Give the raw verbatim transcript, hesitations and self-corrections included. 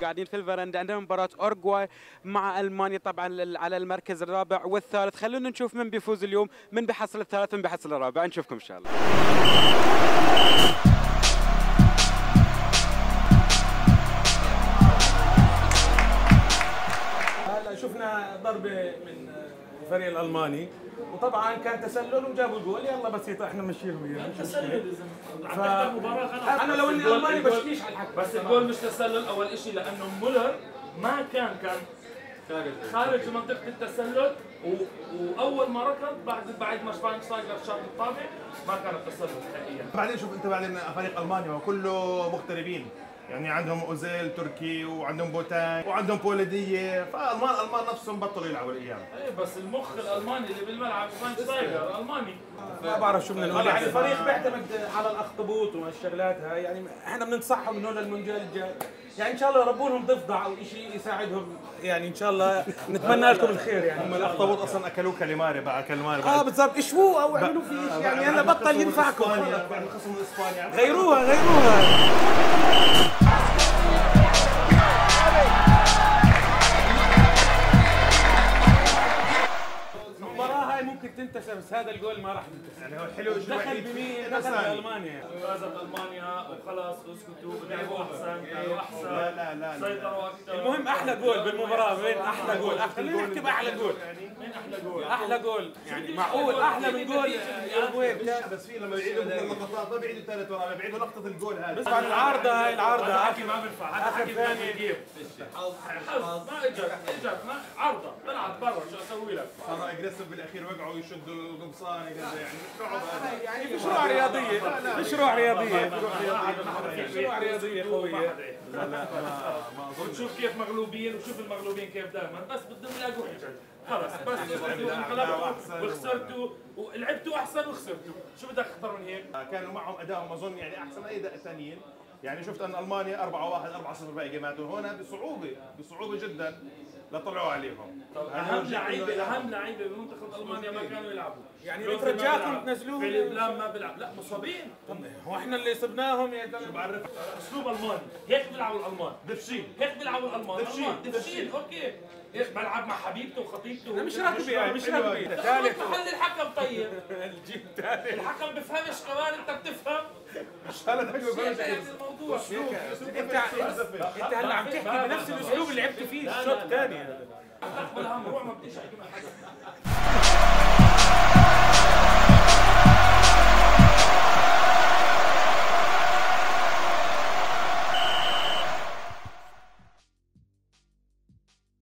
قاعدين في الفرندا، عندنا مباراة أوروغواي مع ألمانيا طبعا على المركز الرابع والثالث. خلونا نشوف من بيفوز اليوم، من بيحصل الثالث من بيحصل الرابع. نشوفكم إن شاء الله. هلا شفنا ضربة من الفريق الألماني وطبعا كان تسلل وجابوا الجول. يلا بسيطة احنا مشيهم وياهم. تسلل ف... انا لو اني الماني بشكيش على الحكم، بس الجول مش تسلل. اول شيء لانه مولر ما كان كان خارج منطقة التسلل و... واول ما ركض بعد بعد ما شفاينشتايجر شاط الطابع ما كان التسلل حقيقيا. بعدين شوف انت بعدين فريق المانيا كله مغتربين، يعني عندهم اوزيل تركي وعندهم بوتان وعندهم بوليديه، فالمان المان نفسهم بطلوا يلعبوا الايام. ايه بس المخ الالماني اللي بالملعب شفاينشتايجر الماني. ما بعرف شو بدنا نقول. يعني الفريق بيعتمد على الاخطبوط والشغلات هاي، يعني احنا بننصحهم انه للمونديال الجاي يعني ان شاء الله يربوا لهم ضفدع او شيء يساعدهم، يعني ان شاء الله نتمنى لكم الخير. يعني هم الاخطبوط اصلا اكلوه كاليماري بقى كالماري اه بالضبط، اشووه او اعملوا فيه يعني هلا بطل ينفعكم. بعد ما خصموا اسبانيا غيروها غيروها. ممكن تنتسى بس هذا الجول ما راح ينتسى. يعني هو الحلو دخل بمين؟ دخل بألمانيا. فازت ألمانيا وخلاص اسكتوا، لعبوا أحسن، كانوا أحسن، لا لا لا سيطروا أكثر. المهم أحلى جول بالمباراة. وين أحلى جول؟ خلينا نحكي بأحلى جول. مين أحلى جول؟ أحلى جول يعني معقول أحلى من جول أوروغواي. بس في لما بيعيدوا اللقطات ما بيعيدوا ثالث ورابع، بيعيدوا لقطة الجول هذه. بس عن العارضة هاي العارضة حكي ما بينفع، هذا حكي ثاني. حظ ما اجت اجت ما عارضة طلعت برا، شو أسوي لك؟ صاروا اجريسيف بالاخير، وقعوا يشدوا القمصان يعني يعني مشروع رياضية، مشروع رياضية، مشروع رياضية قوية. لا لا ما ما اظن. وتشوف كيف مغلوبين وشوف المغلوبين كيف دائما، بس بدهم يلاقوا حجج. خلص بس انقلبتوا وخسرتوا ولعبتوا احسن وخسرتوا، شو بدك اكثر من هيك؟ كانوا معهم ادائهم اظن يعني احسن اي اداء ثانيين. يعني شفت ان المانيا أربعة واحد أربعة صفر باقي جيماتهم، هنا بصعوبه بصعوبه جدا لطلعوا عليهم. طب اهم لعيبه اهم لعيبه بمنتخب المانيا ما كانوا يلعبوا. يعني بترجاكم تنزلوه. فيليب لام ما بيلعب، لا مصابين. طب هو احنا اللي صبناهم يا شو بعرف اسلوب الماني، هيك بيلعبوا الالمان، دفشين، هيك بيلعبوا الالمان، دفشين دفشين اوكي. ايش بلعب مع حبيبته وخطيبته؟ انا مش راكبه يعني مش راكبه. ثالث محل الحكم طيب. الجيل ثالث الحكم بفهمش كمان، انت بتفهم. مش هلا تحكي الموضوع انت انت هلا عم تحكي بنفس الاسلوب اللي لعبت فيه الشوط الثاني. تقبل هم روح ما بديش احكي مع حدا.